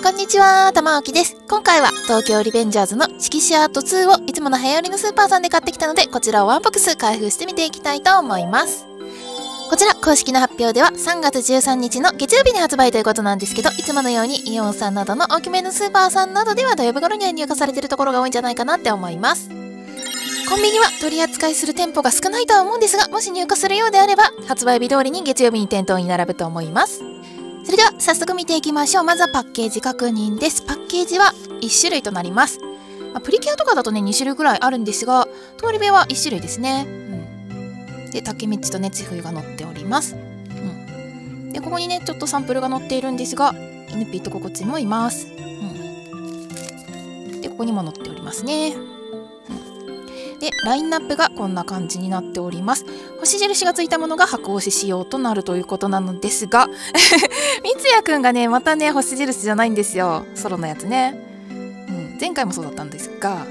こんにちは、玉置です。今回は東京リベンジャーズの色紙アート2をいつもの早売りのスーパーさんで買ってきたので、こちらをワンボックス開封してみていきたいと思います。こちら公式の発表では3月13日の月曜日に発売ということなんですけど、いつものようにイオンさんなどの大きめのスーパーさんなどでは土曜日頃には入荷されているところが多いんじゃないかなって思います。コンビニは取り扱いする店舗が少ないとは思うんですが、もし入荷するようであれば発売日通りに月曜日に店頭に並ぶと思います。それでは早速見ていきましょう。まずはパッケージ確認です。パッケージは1種類となります。プリキュアとかだとね2種類ぐらいあるんですが、通り部は1種類ですね。で、竹道とねち冬が載っております。で、ここにねちょっとサンプルが載っているんですが、イヌピーとココチンもいます。で、ここにも載っておりますね。で、ラインナップがこんな感じになっております。星印がついたものが箱推し仕様となるということなのですがみつやくんがねまたね星印じゃないんですよ、ソロのやつね。前回もそうだったんですが、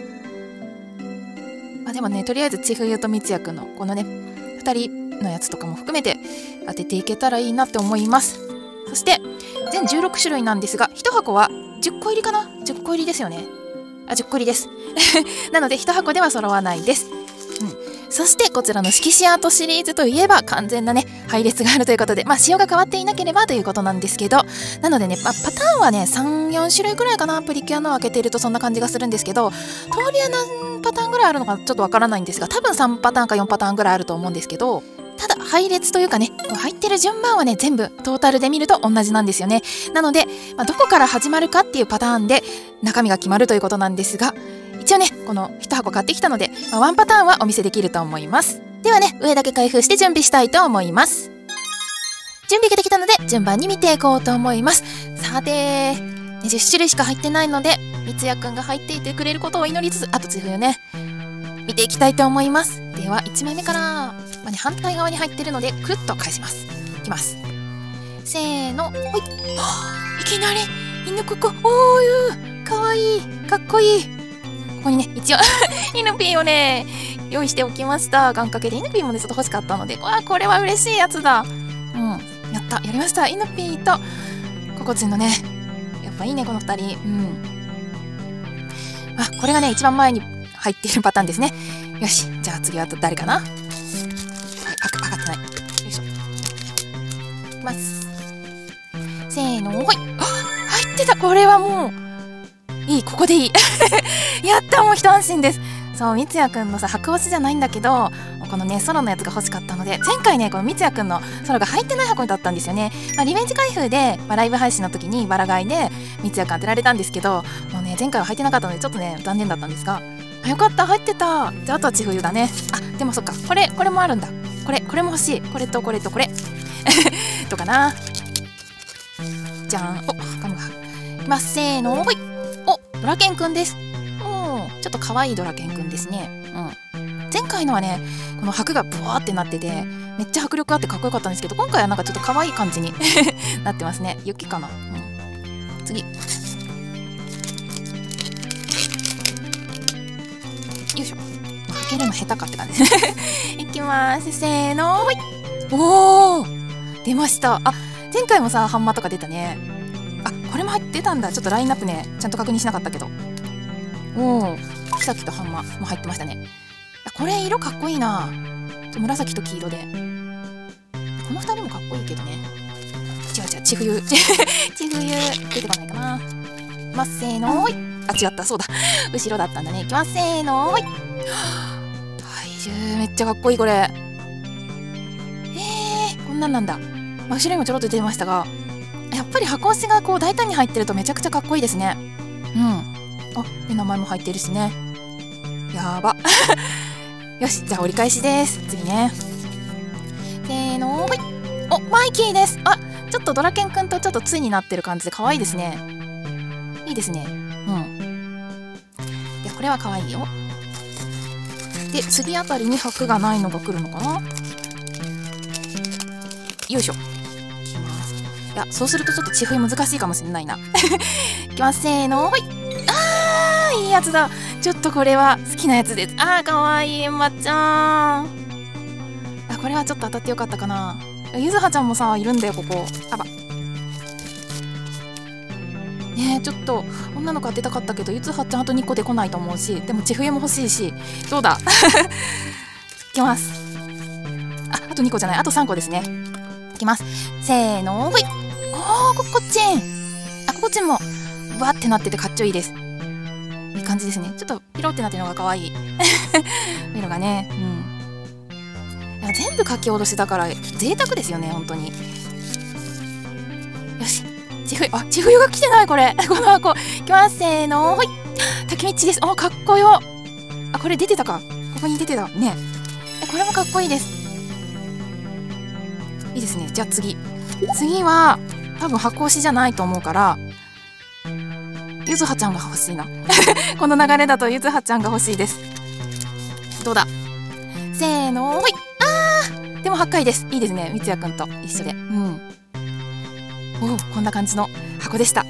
でもねとりあえずちふゆとみつやくんのこのね2人のやつとかも含めて当てていけたらいいなって思います。そして全16種類なんですが、1箱は10個入りかな、10個入りですよね。10個入りですなので1箱では揃わないです。そしてこちらの色紙アートシリーズといえば完全なね配列があるということで、仕様が変わっていなければということなんですけど、なのでね、パターンはね 3,4 種類ぐらいかな。プリキュアのを開けているとそんな感じがするんですけど、通りは何パターンぐらいあるのかちょっとわからないんですが、多分3パターンか4パターンぐらいあると思うんですけど、ただ配列というかね入ってる順番はね全部トータルで見ると同じなんですよね。なので、どこから始まるかっていうパターンで中身が決まるということなんですが、一応ねこの1箱買ってきたので、ワンパターンはお見せできると思います。ではね上だけ開封して準備したいと思います。準備ができたので順番に見ていこうと思います。さて10種類しか入ってないので、みつやくんが入っていてくれることを祈りつつ、あとちふゆね見ていきたいと思います。では1枚目から、反対側に入ってるのでくるっと返します。いきます。せーの、ほい。いきなり犬ここ、おー、かわいい、かっこいい。ここにね一応イヌピーをね用意しておきました。願掛けでイヌピーもねちょっと欲しかったので、これは嬉しいやつだ。やりました。イヌピーとココチンのね、やっぱいいねこの2人。これがね一番前に入っているパターンですね。よし、じゃあ次は誰かな。上がってない。よいしょ。いきます。せーの、ほい。入ってた。これはもういい、ここでいいやった、もう一安心です。そう、みつやくんのさ白押しじゃないんだけど、このねソロのやつが欲しかったので、前回ねこのみつやくんのソロが入ってない箱だったんですよね。リベンジ開封で、ライブ配信の時にバラ買いでみつやくん当てられたんですけど、もうね前回は入ってなかったのでちょっとね残念だったんですが、よかった、入ってた。じゃあとはちふゆだね。でもそっか、これもあるんだ。これも欲しい。これとこれとこれどうかな。じゃん。ガムがいきます。せーの、ほい。ドラケンくんです。ちょっと可愛いドラケンくんですね。前回のはねこの箔がブワーってなっててめっちゃ迫力あってかっこよかったんですけど、今回はなんかちょっと可愛い感じになってますね。雪かな。次、よいしょ。開けるの下手かって感じいきます。せーの、ほい。おー、出ました。前回もさハンマーとか出たね。これも入ってたんだ。ちょっとラインナップねちゃんと確認しなかったけど、キサキとハンマーも入ってましたね。これ色かっこいいな。紫と黄色で、この2人もかっこいいけどね。違うちふゆちふゆ出てこないかな。いきます。せーの、ほい。違った、そうだ後ろだったんだね。いきます。せーの、ほい。体重めっちゃかっこいいこれ。こんなんなんだ。後ろにもちょろっと出てましたが、やっぱり箱押しがこう大胆に入ってるとめちゃくちゃかっこいいですね。で名前も入ってるしね。やばよし、じゃあ折り返しです。次ね。せーの、ほい。マイキーです。ちょっとドラケンくんとちょっと対になってる感じで可愛いですね。いいですね。いや、これは可愛いよ。で、次あたりに箔がないのが来るのかな。よいしょ。いきます。いや、そうするとちょっとちふい難しいかもしれないな。いきます。せーの、ほい。いいやつだ。ちょっとこれは好きなやつです。かわいい、エンマちゃん。これはちょっと当たってよかったかな。ゆずはちゃんもさいるんだよここ。 ね、ちょっと女の子当てたかったけど、ゆずはちゃんあと2個で来ないと思うし、でも千冬も欲しいし、どうだいきます。あと2個じゃない、あと3個ですね。いきます。せーの、ほい。おー、ここちん。ここちんもわってなっててかっちょいいです。いい感じですね。ちょっとピロってなってるのがかわいい色がね。いや、全部書き下ろしだから贅沢ですよね、本当に。よし、千冬が来てない、これこの箱。いきます。せーの、ほい。竹道です。かっこよ。これ出てたか。ここに出てたね。これもかっこいいです。いいですね。じゃあ次は多分箱押しじゃないと思うから、ゆずはちゃんが欲しいなこの流れだとゆずはちゃんが欲しいです。どうだ。せーの、ほい。でも8回です。いいですね、みつやくんと一緒で。こんな感じの箱でした。はい、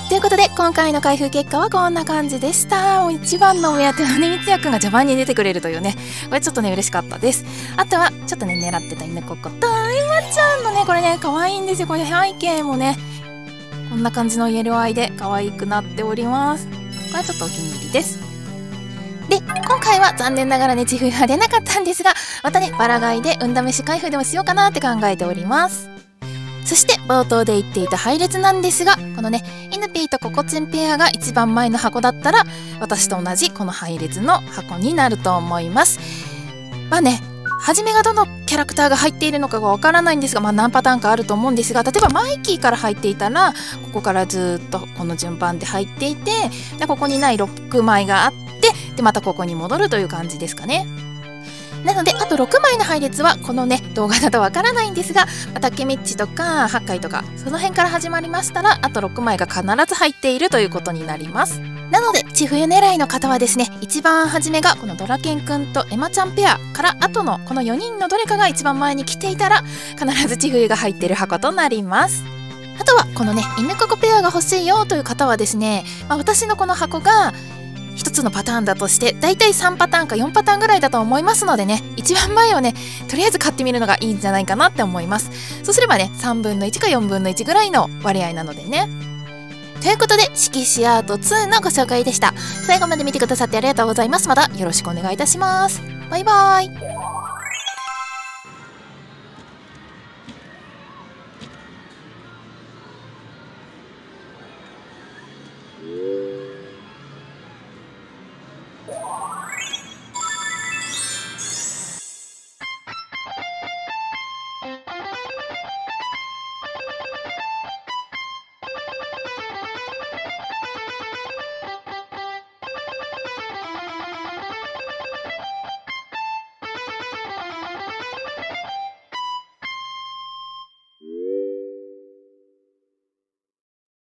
ということで今回の開封結果はこんな感じでした。もう一番のお目当てのね、みつやくんが序盤に出てくれるというね、これちょっとね嬉しかったです。あとはちょっとね狙ってた犬こことエマちゃんのね、これね可愛いんですよ。これ背景もねこんな感じのイエローアイで可愛くなっております。これはちょっとお気に入りです。で、今回は残念ながらね千冬は出なかったんですが、またねバラ買いで運試し開封でもしようかなって考えております。そして冒頭で言っていた配列なんですが、このねイヌピーとココチンペアが一番前の箱だったら、私と同じこの配列の箱になると思います。まあね、初めがどのキャラクターが入っているのかがわからないんですが、何パターンかあると思うんですが、例えばマイキーから入っていたらここからずっとこの順番で入っていて、でここにない6枚があって、でまたここに戻るという感じですかね。なのであと6枚の配列はこのね動画だとわからないんですが、竹道とか8回とかその辺から始まりましたら、あと6枚が必ず入っているということになります。なので千冬狙いの方はですね、一番初めがこのドラケンくんとエマちゃんペアから後のこの4人のどれかが一番前に来ていたら、必ず千冬が入っている箱となります。あとはこのね犬ここペアが欲しいよという方はですね、私のこの箱が一つのパターンだとしてだいたい3パターンか4パターンぐらいだと思いますのでね、一番前をねとりあえず買ってみるのがいいんじゃないかなって思います。そうすればね3分の1か4分の1ぐらいの割合なのでね。ということで色紙アート2のご紹介でした。最後まで見てくださってありがとうございます。またよろしくお願いいたします。バイバーイ。